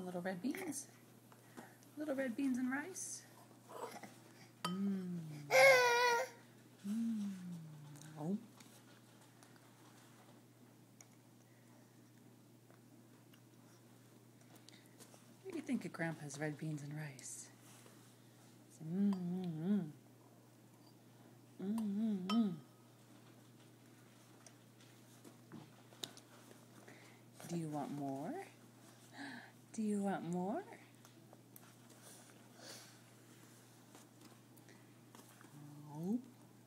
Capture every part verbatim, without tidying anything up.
little red beans. Little red beans and rice. Mmm. Mmm. Oh. What do you think of Grandpa's red beans and rice? Mmm, mmm, mmm. Mmm, mmm, mmm. Do you want more? Do you want more? Oh.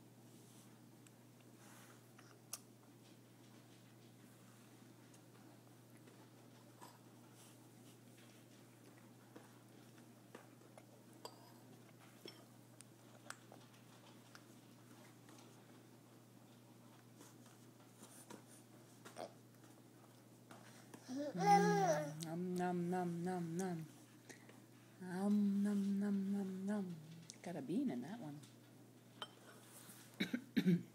Mm, nom nom nom nom nom. Um, nom nom nom nom. Got a bean in that one.